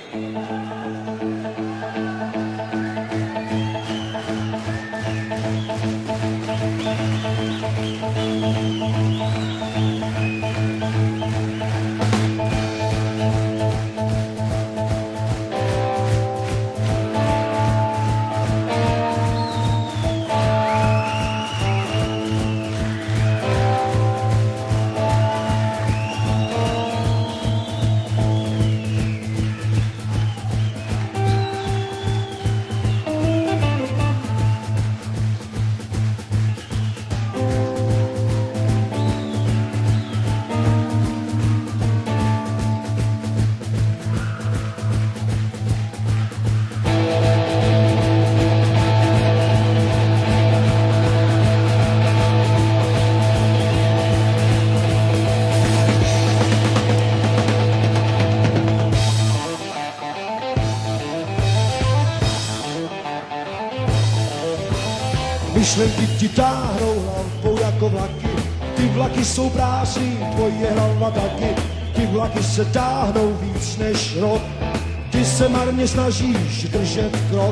Myšlenky ti táhnou hlavou jako vlaky, ty vlaky jsou prázdný, tvoje hlava taky. Ty vlaky se táhnou víc než rok, ty se marně snažíš držet krok.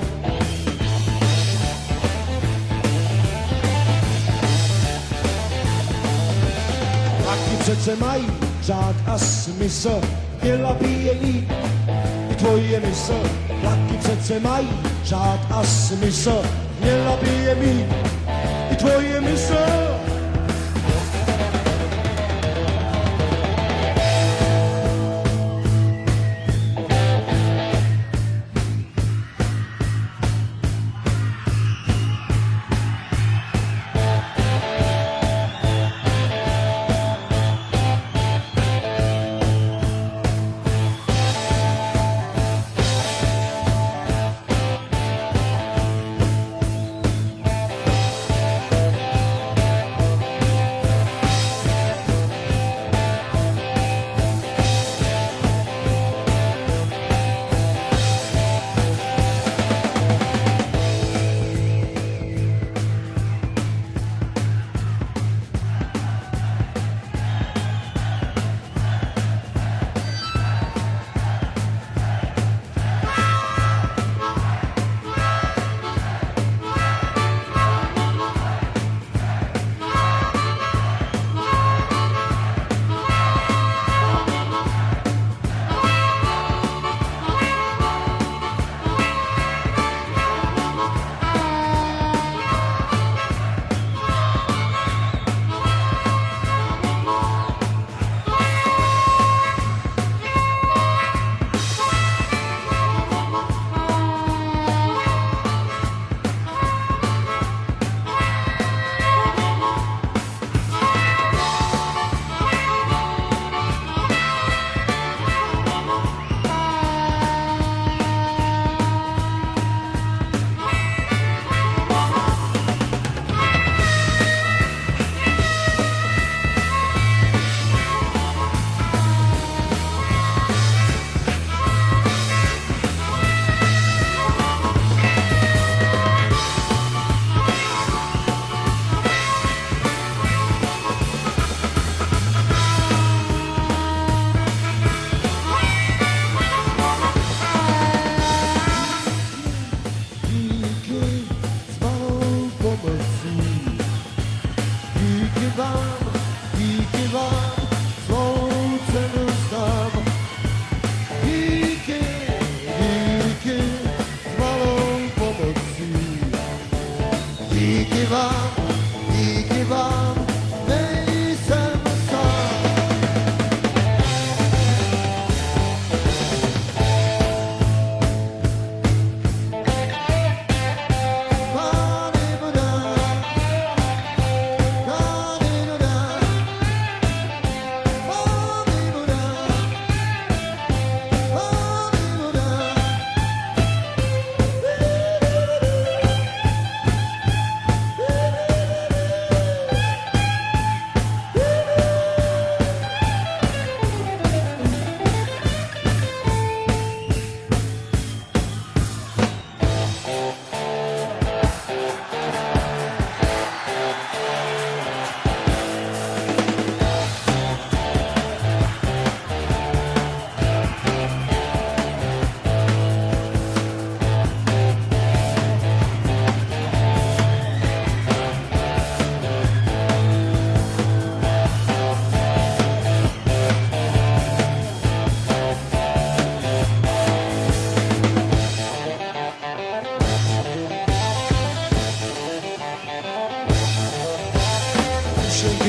Vlaky přece mají řád a smysl, měla by je mít i tvoje mysl. Vlaky přece mají řád a smysl, měla by je mít i tvoje mysl.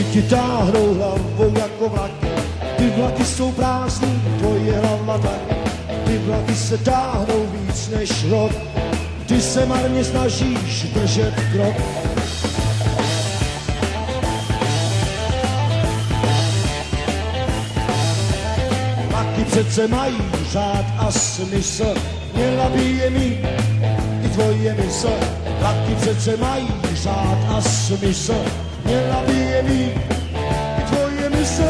ti táhnou hlavou jako vlaky. Ty vlaky jsou prázdný, tvoje hlava taky. Ty vlaky se táhnou víc než rok. Ty se marně snažíš držet krok. Vlaky přece mají řád a smysl, měla by je mít i tvoje mysl. Vlaky přece mají řád a smysl, měla by je mít i tvoje mysl.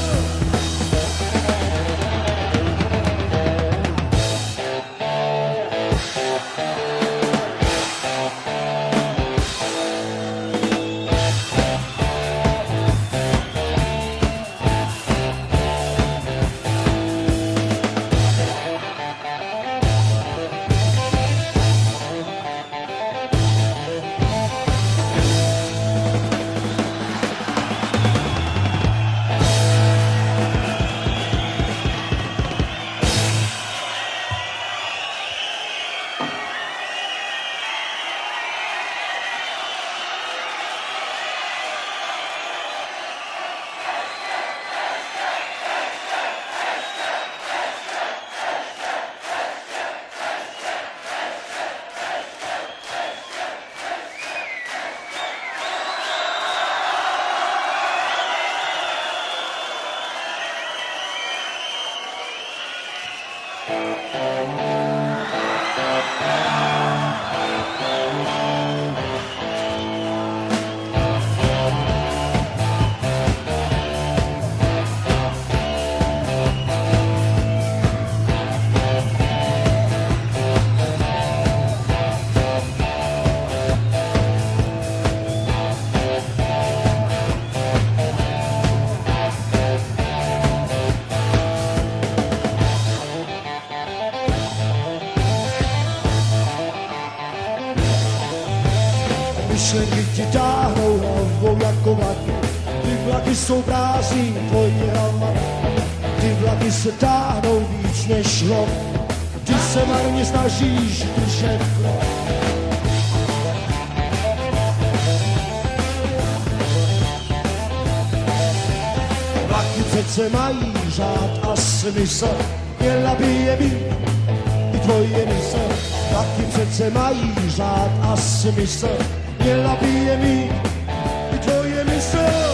Myšlenky ti táhnou hlavou jako vlaky. Ty vlaky jsou prázdný, tvoje hlava. Ty vlaky se táhnou víc než rok. Ty se marně snažíš držet krok. Vlaky přece mají řád a smysl, měla by je mít i tvoje mysl. Vlaky přece mají řád a smysl, měla by je mít i tvoje mysl.